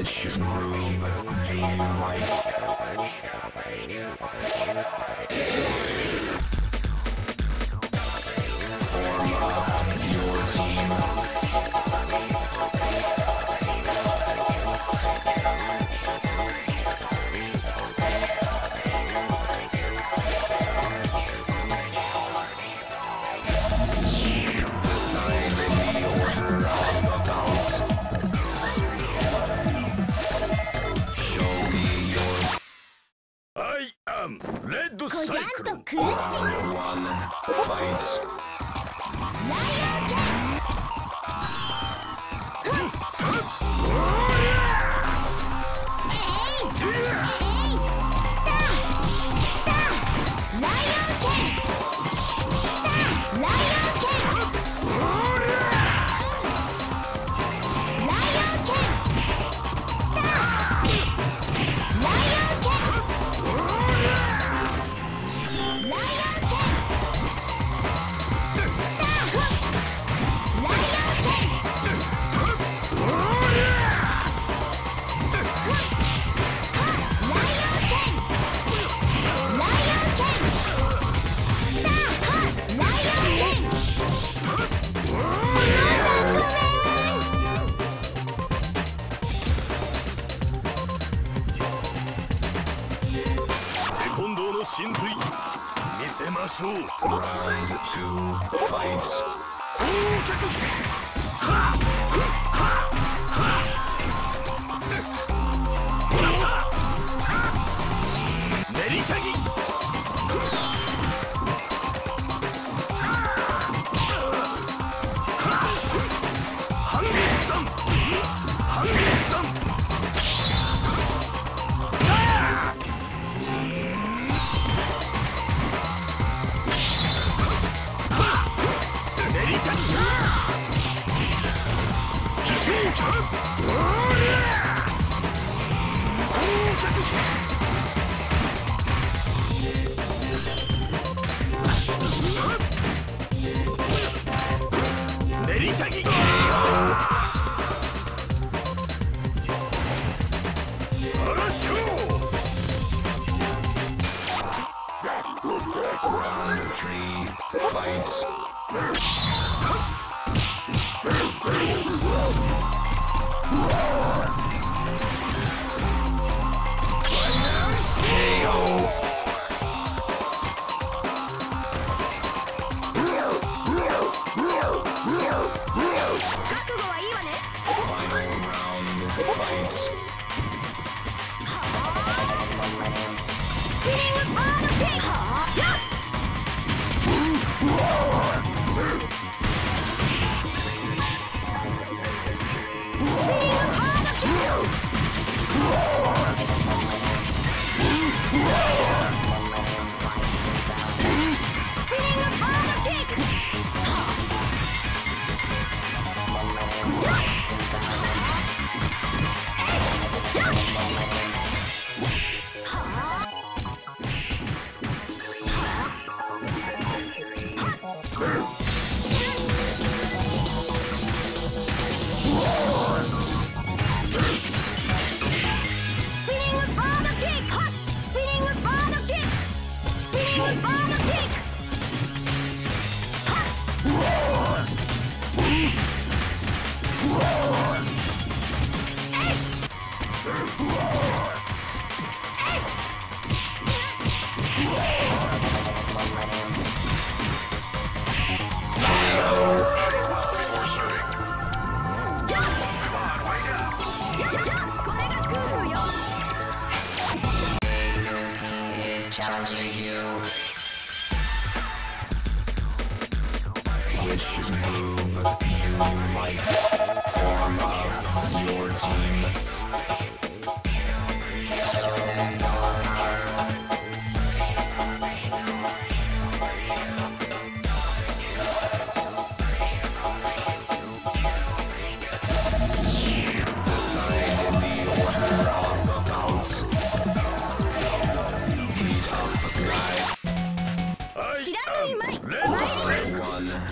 Which groove do you like? Form up your team. Red コジャンと Cycle. クルッチ One fight. ライオンキャン神髄見せましょう。 Round 2 fight. 練りたぎ半月さん半月さん練りたぎ Round 3 fight. Final round fight.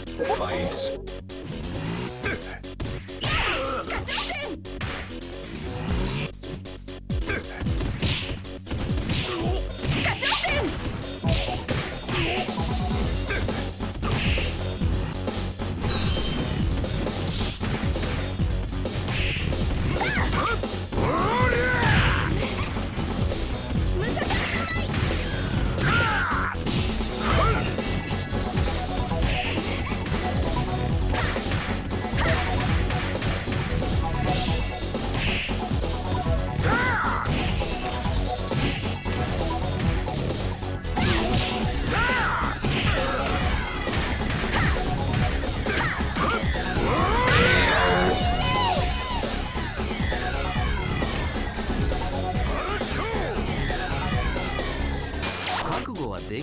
こ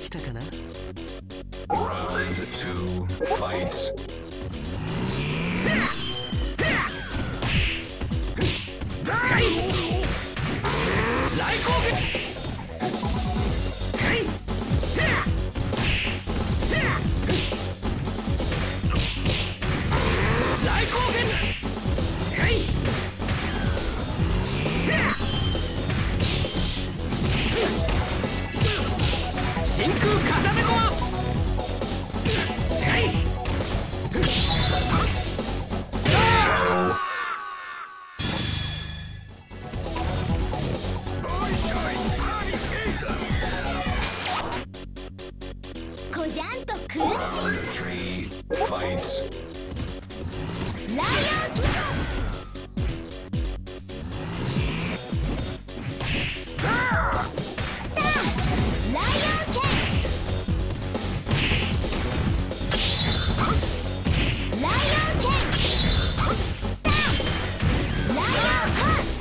きたかな。 Round 2, fight. 来攻撃。来攻撃。真空片手駒。 コジャンとクルッ Round 3, fight. チライオンキッライオンキッライオンキッライオンハン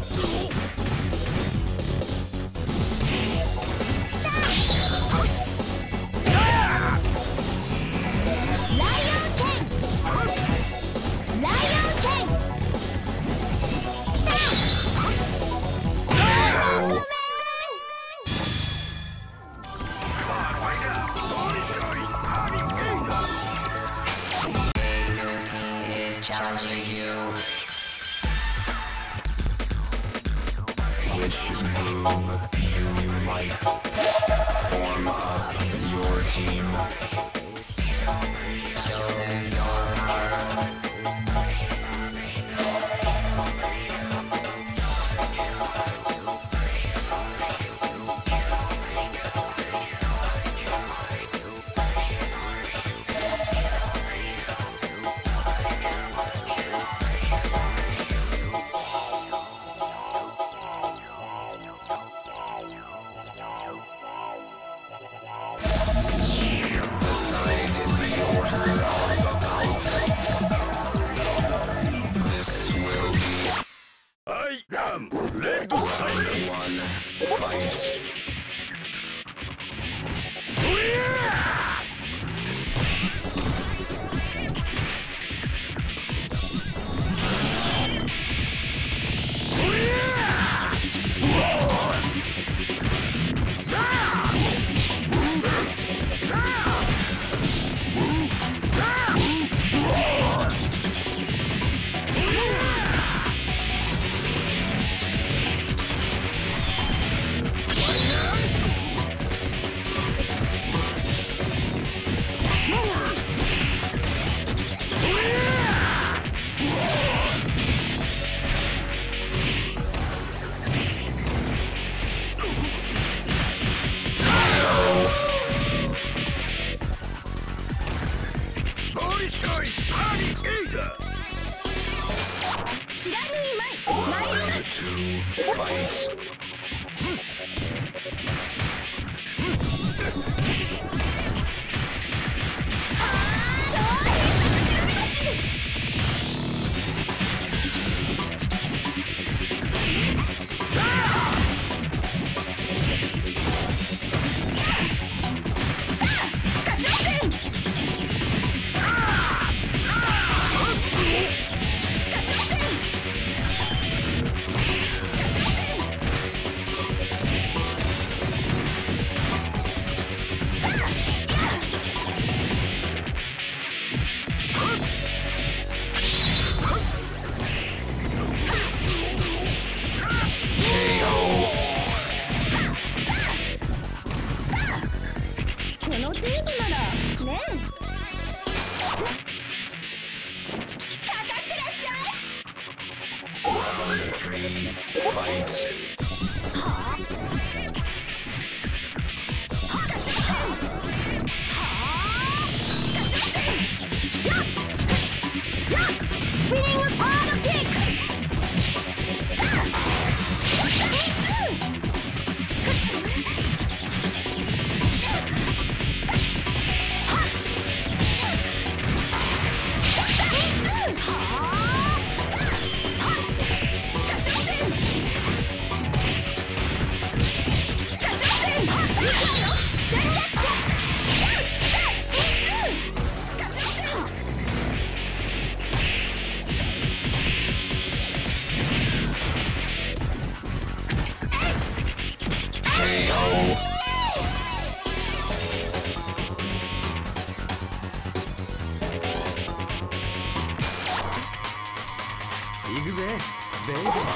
ライオン剣ライオン剣 Challenging you. Which move do you like? Form up your team. Show them your power. Round 1, fight. 知らぬいまい参ります 2, fight. この程度ならねえかかってらっしゃい Round 3, fight. スピニングパードキック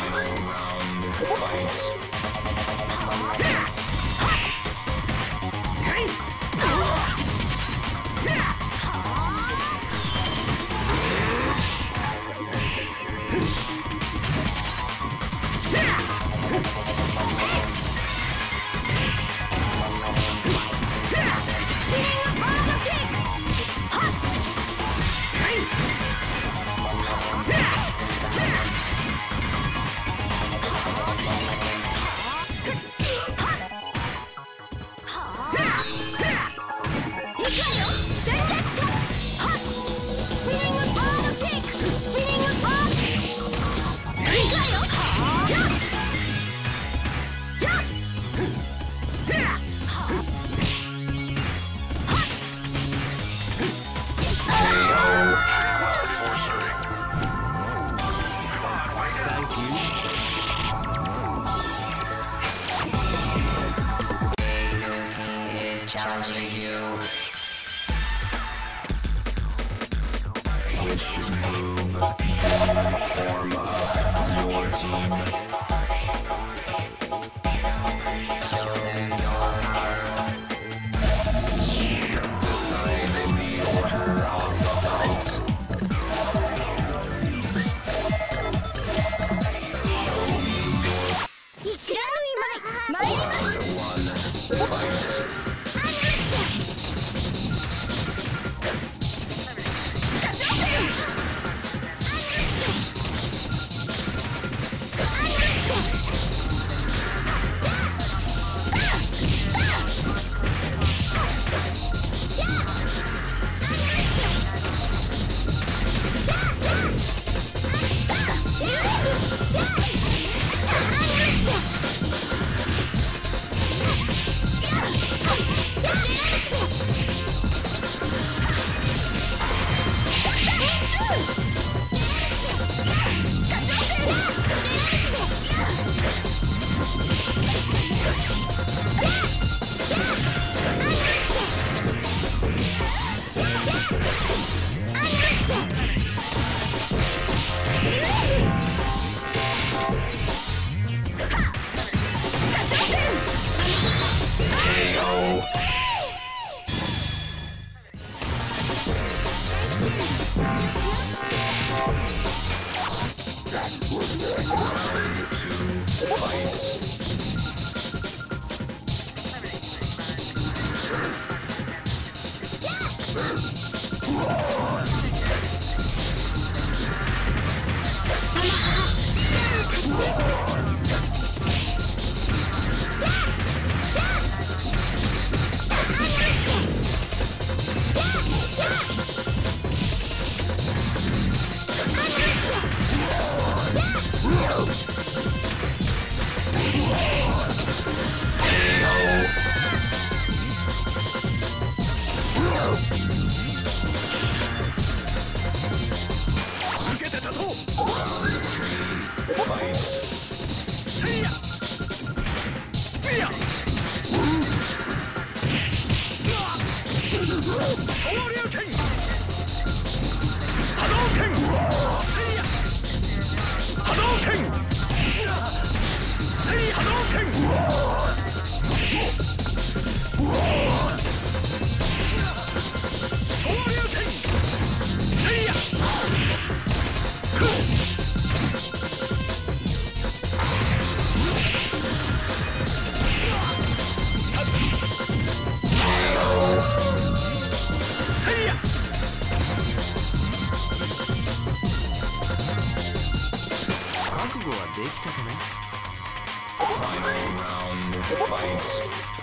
Challenging you. Which move form up your team? Show them your power. Decide in the order of the fights. Round 1, fight. Final round fight.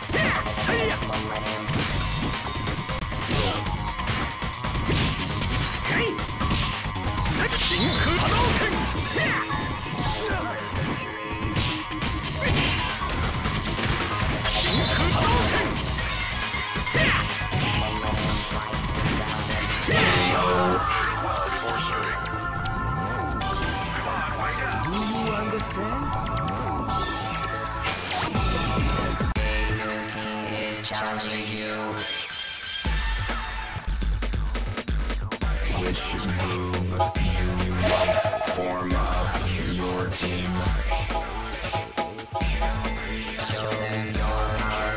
Challenging you. Which move do you form up your your team. Show them your power.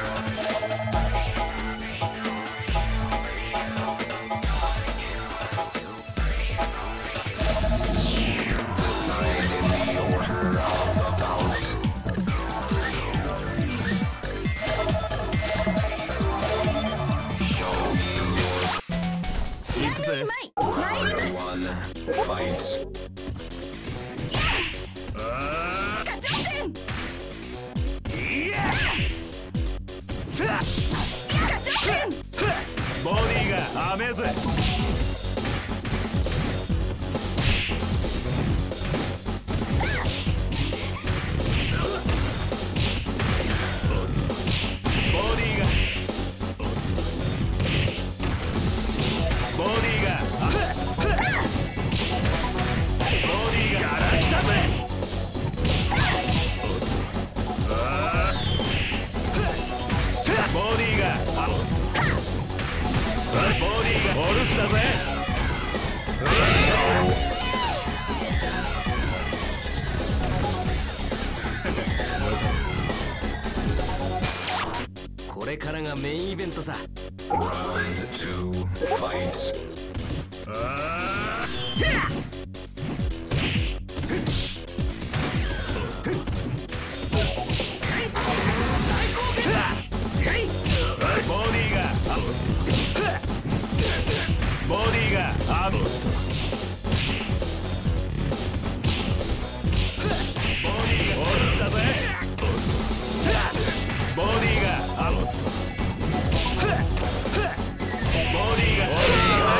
Decide in the order of the bouts. Show me your 知らぬうまい参ります one fight. 課長君課長君ボディがアメーズ。お留守だぜ。これからがメインイベントさ。 Round 2 fight. ボディがアブ。ボディがお留守だぜ。ボディがアブ。ボディがお留守だぜ。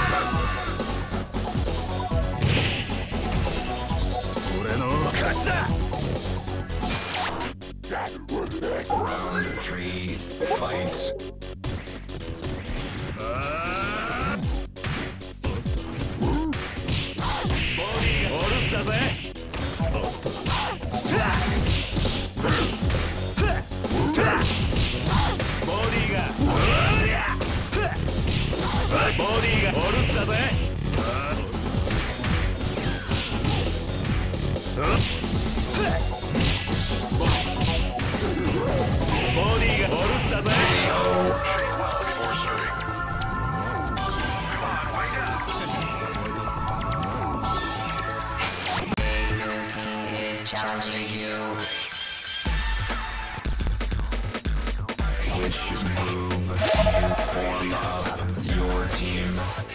俺の勝ちだ。 Round 3 fight. だぜ。ボディがお留守だぜ。ボディがお留守だぜ。 Challenging you. Which move to form up your team?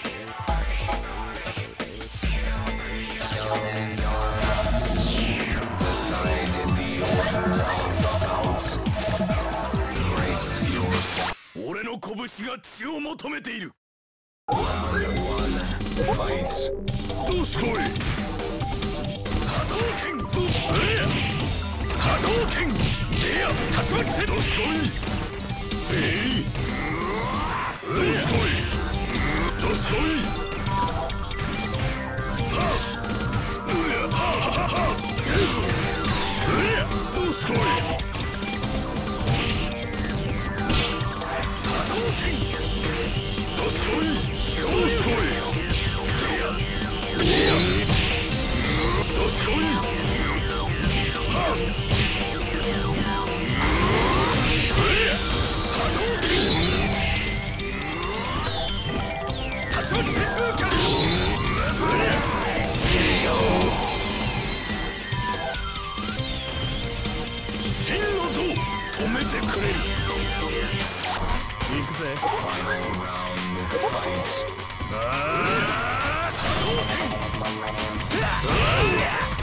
Show them your decide in the order of the bouts. Brace your 俺の拳が血を求めている。 round 1 fight. どうすこい。波動拳。波動拳。でや竜巻戦。どうすこい。でい。どうすこい。どうすこい。はっ。うやはははは。うやどうすこい。波動拳。どうすこい。どうすこい。でや。どうすこい。はっ。竜巻旋風脚。真の像止めてくれる。行くぜ。 Final round fight. 波動拳。